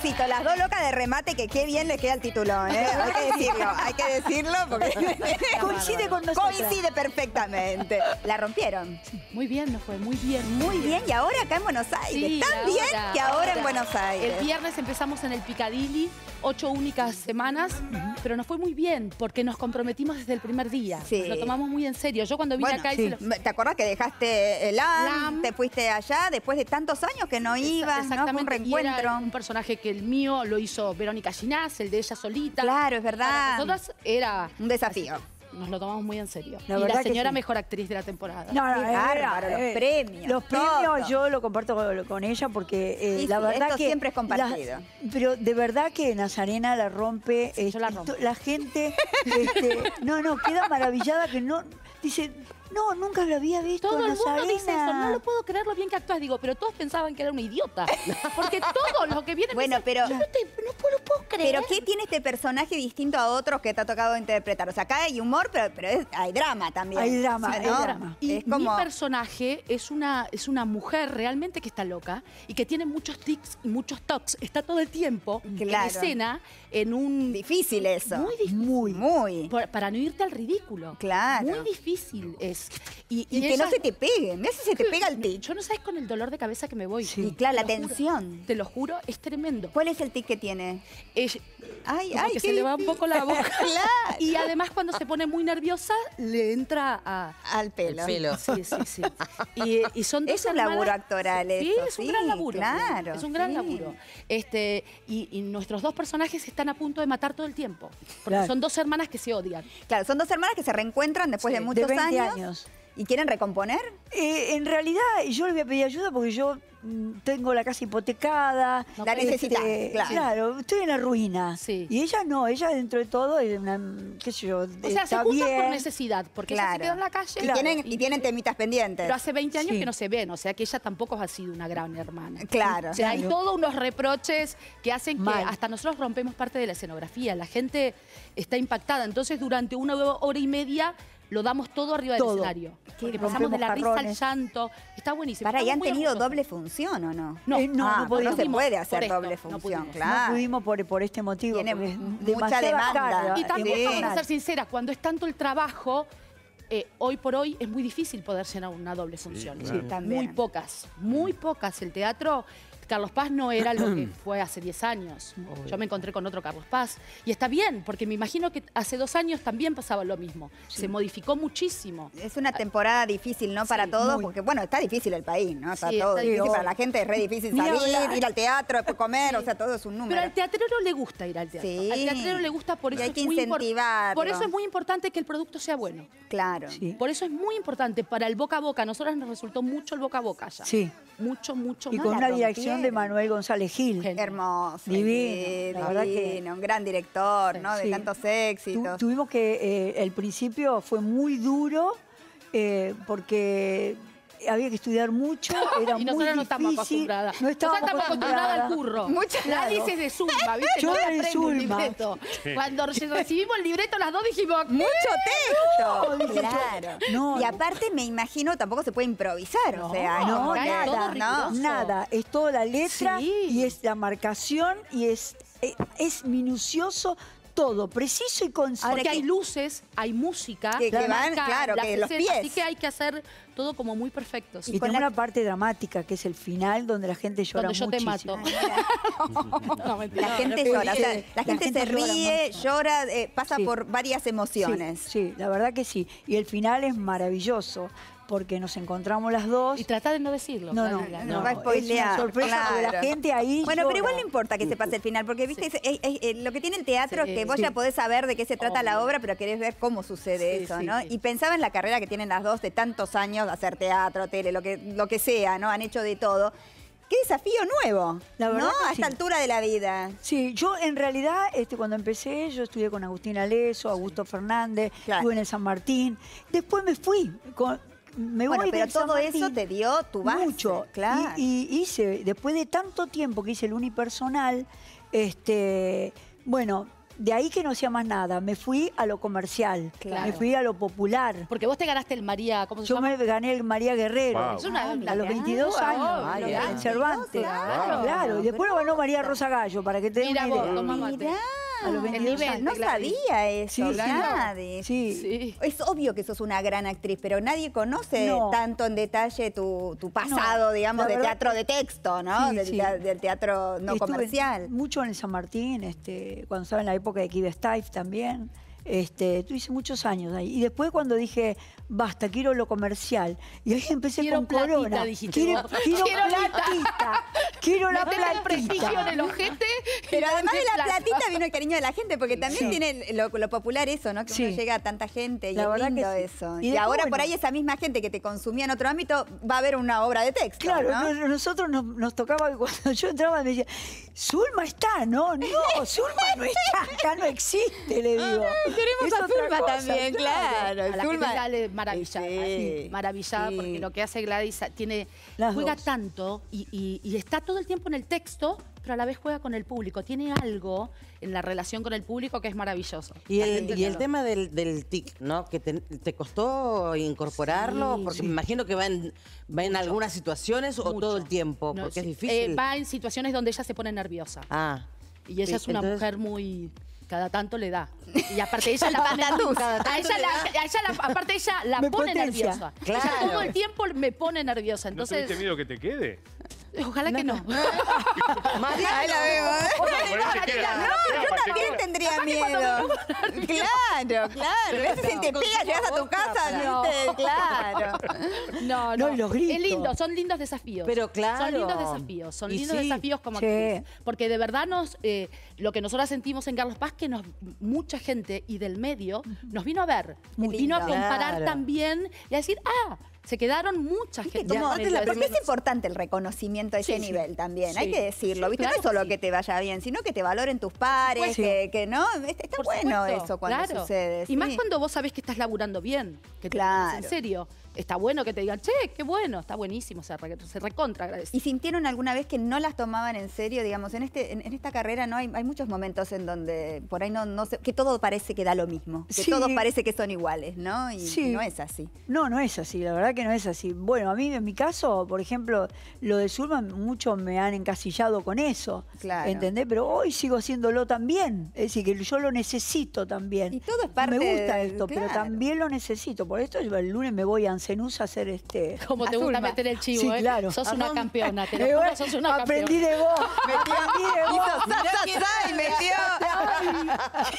éxito, las dos locas de remate, que qué bien les queda el titulón, ¿eh? Hay que decirlo porque coincide con nosotros. Coincide perfectamente. La rompieron. Muy bien, nos fue muy bien. Muy bien, y ahora acá en Buenos Aires. Sí, Tan bien que ahora en Buenos Aires. El viernes empezamos en el Piccadilly, 8 únicas semanas, pero nos fue muy bien porque nos comprometimos desde el primer día. Sí. Nos lo tomamos muy en serio. Yo cuando vine acá... ¿Te acordás que dejaste el LAM, te fuiste allá después de tantos años que no ibas, ¿no? Fue un reencuentro. Era un personaje que el mío lo hizo Verónica Ginás, el de ella solita. Claro, es verdad. Para nosotras era... un desafío. Nos lo tomamos muy en serio. La y verdad la señora sí. mejor actriz de la temporada. No, Qué bárbaro, los premios. Los premios yo lo comparto con ella porque Sí, la sí, verdad esto que... siempre es compartido. Pero de verdad que Nazarena la rompe. Sí, yo la rompo. La gente queda maravillada que no... Dice, no, nunca lo había visto Todo el mundo Nazarena. dice eso, no lo puedo creer lo bien que actúas. Digo, pero todos pensaban que era una idiota. Porque todos los que vienen Bueno, me dicen, pero... yo no puedo creer. Pero ¿qué tiene este personaje distinto a otros que te ha tocado interpretar? O sea, acá hay humor, pero hay drama también. Hay drama, O sea, hay ¿no? drama. Y Es como... mi personaje es una mujer realmente que está loca y que tiene muchos tics y muchos tocs. Está todo el tiempo Claro. en escena en un... Difícil eso. Muy difícil. Muy. Para no irte al ridículo. Claro. Muy difícil es. Y que ella- no se te pegue. Me hace se te pega el tic. Yo no sabes con el dolor de cabeza que me voy. Sí. Y claro, la Te lo juro, tensión. te lo juro, es tremendo. ¿Cuál es el tic que tiene? Ay, Como que qué se le va un difícil. poco la boca. Claro. Y además cuando se pone muy nerviosa, le entra Al pelo. El pelo. Sí, sí, sí. Y son dos Es un laburo hermanas- actoral Sí, eso, es un sí, gran laburo. claro, Es un gran sí. laburo. Y nuestros dos personajes están a punto de matar todo el tiempo. Porque Claro. son dos hermanas que se odian. Claro, son dos hermanas que se reencuentran después Sí, de muchos de 20 años. años. ¿Y quieren recomponer? En realidad yo le voy a pedir ayuda porque yo tengo la casa hipotecada. No, La necesitas, claro. Claro, estoy en la ruina. Sí. Y ella no, ella dentro de todo es una, qué sé yo, O sea, se está juntan por bien. necesidad, porque ella se quedó en la calle. Y tienen temitas pendientes. Pero hace 20 años Sí. que no se ven, o sea que ella tampoco ha sido una gran hermana. Claro. O sea, hay Claro. todos unos reproches que hacen que Mal. hasta nosotros rompemos parte de la escenografía. La gente está impactada. Entonces, durante 1 hora y media lo damos todo arriba Todo. del escenario. Porque rompemos pasamos de la risa al jarrones. llanto. Está buenísimo. Para, ¿y Estamos han muy tenido orgullosos. doble función o no? No, no no se puede hacer por esto, doble no función, pudimos. claro. No pudimos por este motivo. Tiene porque es mucha demasiada demanda. carga Y también, Sí. vamos a emocional. ser sinceras, cuando es tanto el trabajo, hoy por hoy es muy difícil poder llenar una doble función. claro. Sí, también. Muy pocas. El teatro, Carlos Paz no era lo que fue hace 10 años. Yo me encontré con otro Carlos Paz. Y está bien, porque me imagino que hace 2 años también pasaba lo mismo. Se modificó muchísimo. Es una temporada difícil, ¿no? Para todos, muy. porque, bueno, está difícil el país, ¿no? Está Sí, todo está difícil. difícil. Para la gente es re difícil Ni salir, hablar. ir al teatro, después comer, o sea, todo es un número. Pero al teatrero le gusta ir al teatro. Sí. Al teatrero le gusta, por Y eso hay que es muy incentivarlo. por eso es muy importante que el producto sea bueno. Claro. Sí. Por eso es muy importante para el boca a boca. A nosotros nos resultó mucho el boca a boca ya. Sí. Mucho, mucho Y más. con la una dirección de rompieron. Manuel González Gil. Genio. Hermoso. Divino, la verdad que- divino, un gran director, ¿no? De Sí. tantos éxitos. Tuvimos que, el principio fue muy duro porque había que estudiar mucho, era Y muy nosotros no estamos difícil. acostumbradas. No estábamos Nosotros estamos acostumbradas al curro. Muchas, La claro. dices de Zumba, ¿viste? Yo no de te aprendo un Zumba. libreto. Cuando recibimos el libreto, las dos dijimos... Mucho texto. dije yo. Claro. No. Y aparte, me imagino, tampoco se puede improvisar. o sea, No, como acá que- es todo ¿no? riguroso. Nada, es toda la letra Sí. y es la marcación y es minucioso todo, preciso y conciso. Porque hay luces, hay música, Que van, marca claro, las que los escenas, pies. Así que hay que hacer todo como muy perfecto. Y con tiene la- una parte dramática que es el final donde la gente llora Donde yo te muchísimo. mato. No, mentira. La gente no, llora, o sea, sí, la gente se llora ríe, mucho. llora, pasa Sí. por varias emociones. Sí, la verdad que sí. Y el final es maravilloso porque nos encontramos las dos. Y trata de no decirlo. No, no, Daniela, no va a es spoilear, una sorpresa porque la claro. gente ahí Bueno, pero llora. igual no importa que se pase el final, porque viste, lo que tiene el teatro Sí, es que vos sí. ya podés saber de qué se trata la Obvio. obra, pero querés ver cómo sucede Sí, eso, sí, ¿no? sí. Y pensaba en la carrera que tienen las dos de tantos años, de hacer teatro, tele, lo que sea, ¿no? Han hecho de todo. Qué desafío nuevo, La verdad ¿no? que A esta sí. altura de la vida. Sí, yo en realidad cuando empecé, yo estudié con Agustín Aleso, Augusto Fernández, Claro. estuve en el San Martín. Después me fui. Me Bueno, voy pero del San todo eso Martín. te dio tu base. Mucho. Claro. Y hice, después de tanto tiempo que hice el unipersonal, bueno, de ahí que no hacía más nada. Me fui a lo comercial, Claro. me fui a lo popular. Porque vos te ganaste el María, ¿cómo se Yo llama? me gané el María Guerrero. Wow. Es una A los 22 años, Ay, en Cervantes. claro. Y después lo ganó María Rosa Gallo, para que te den Mira una vos, idea. toma mate. Mirá, A los 22 nivel. años. no Gladys. sabía eso, Sí, sí. Gladys. Sí. Sí. Es obvio que sos una gran actriz, pero nadie conoce No. tanto en detalle tu pasado, No, digamos, la de verdad teatro que- de texto, ¿no? Sí, del, sí. del teatro no Estuve comercial. mucho en el San Martín, cuando estaba en la época de Kive Stife también. Hice muchos años ahí. Y después cuando dije, basta, quiero lo comercial. Y ahí empecé Quiero con platita, Corona. dijiste Quiero vos. quiero Quiero platita. Quiero la Metete el prestigio en platita. el ojete. Pero y además de dame la plata. platita vino el cariño de la gente, porque también Sí. tiene lo popular eso, ¿no? Que Sí. uno llega a tanta gente y La es verdad que lindo sí. eso. Y Y, después, ahora por bueno. ahí esa misma gente que te consumía en otro ámbito va a ver una obra de texto, Claro, ¿no? nosotros nos tocaba que cuando yo entraba me decía, Zulma está, no, Zulma no está, acá no existe, le digo. Queremos Es a otra Zulma cosa, también, claro. A la Zulma- gente sale maravillada, Sí. maravillada, Sí. porque lo que hace Gladys Las juega dos. tanto y está todo el tiempo en el texto, pero a la vez juega con el público. Tiene algo en la relación con el público que es maravilloso. Y La el, gente y que el lo- tema del tic, ¿no? Que te costó incorporarlo, Sí, porque sí. me imagino que va en algunas situaciones o Mucho. todo el tiempo, No, porque sí. es difícil. Va en situaciones donde ella se pone nerviosa. Ah. Y ella es una Entonces- mujer muy... Cada tanto le da. Y aparte ella la pone... Patatús. aparte ella la Me pone potencia. nerviosa. Claro. Ella todo el tiempo me pone nerviosa. ¿No Entonces, tuviste miedo que te quede? ojalá que no. María, Ahí la veo, ¿eh? Por ahí te queda. No, yo también tendría miedo. Claro, claro. A veces se te pega, llegas a tu casa, No. ¿viste? Claro. No, No, y los gritos. Es lindo, son lindos desafíos. Pero claro. Son lindos desafíos, son Y lindos sí. desafíos como Sí. actriz. Porque de verdad lo que nosotros sentimos en Carlos Paz, que mucha gente y del medio nos vino a ver, Qué vino a lindo. comparar Claro. también y a decir, se quedaron mucha ¿Viste gente. cómo? aparte la Porque es importante el reconocimiento a ese Sí, sí. nivel también, hay Sí. que decirlo, ¿viste? Claro no es solo que sí. que te vaya bien, sino que te valoren tus pares, supuesto. que no, está Por bueno supuesto, eso cuando claro. sucede. Y más sí. cuando vos sabés que estás laburando bien, que te Claro. tomas en serio. Está bueno que te digan, che, qué bueno, está buenísimo, se recontra agradece. ¿Y sintieron alguna vez que no las tomaban en serio? Digamos, en esta carrera no hay muchos momentos en donde por ahí no sé, que todo parece que da lo mismo, que Sí. todos parece que son iguales, ¿no? Y Sí. no es así. No es así, la verdad que no es así. Bueno, a mí en mi caso, por ejemplo, lo de Zulma, muchos me han encasillado con eso, Claro. ¿entendés? Pero hoy sigo haciéndolo también, es decir, que yo lo necesito también. Y todo es parte Me gusta de- esto, pero claro. también lo necesito. Por esto yo el lunes me voy a Ancenús a hacer Como te gusta Zulma. meter el chivo, Sí, ¿eh? claro. Sos una campeona, te lo Eh, juro, bueno, sos una aprendí campeona. de vos, aprendí de vos. y metió.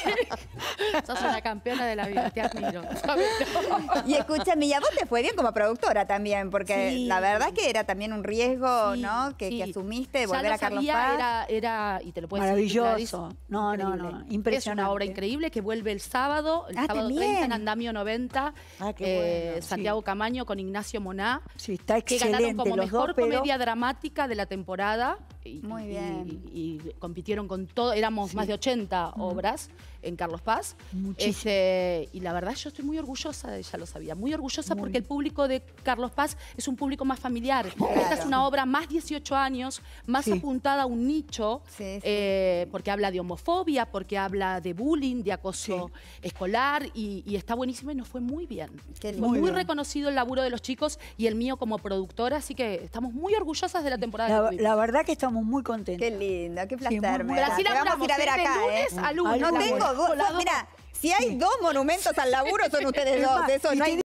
Sos una campeona de la vida, te admiro. Y escúchame, y a vos te fue bien como productora también, porque Sí. la verdad que era también un riesgo, Sí, ¿no? Que sí. asumiste de Ya volver lo a Carlos sabía, Paz. era, y te lo puedes decir, Maravilloso. Gladys, No, increíble. Es impresionante. una obra increíble que vuelve el sábado Ah, 30 también. en Andamio 90, Ah, qué bueno. Santiago Camaño con Ignacio Moná, Sí, está que excelente ganaron como los mejor dos, pero comedia dramática de la temporada. Muy bien. Y compitieron con todo, éramos más de 80 obras en Carlos Paz. Muchísimo. Y la verdad yo estoy muy orgullosa de ella, lo sabía, muy orgullosa porque el público de Carlos Paz es un público más familiar. Esta es una obra más 18 años, más Sí. apuntada a un nicho, Sí, sí. porque habla de homofobia, porque habla de bullying, de acoso escolar y está buenísimo y nos fue muy bien. Qué Fue lindo. muy Muy bien. reconocido el laburo de los chicos y el mío como productora, así que estamos muy orgullosas de la temporada que tuvimos. La verdad que estamos muy contentos. Qué lindo, qué muy placer. bueno. me da. Brasil Te vamos a ir a ver laburamos acá, de lunes ¿eh? a lunes. No tengo dudas. Mira, si hay dos monumentos al laburo son ustedes Es dos. más, Eso y no te hay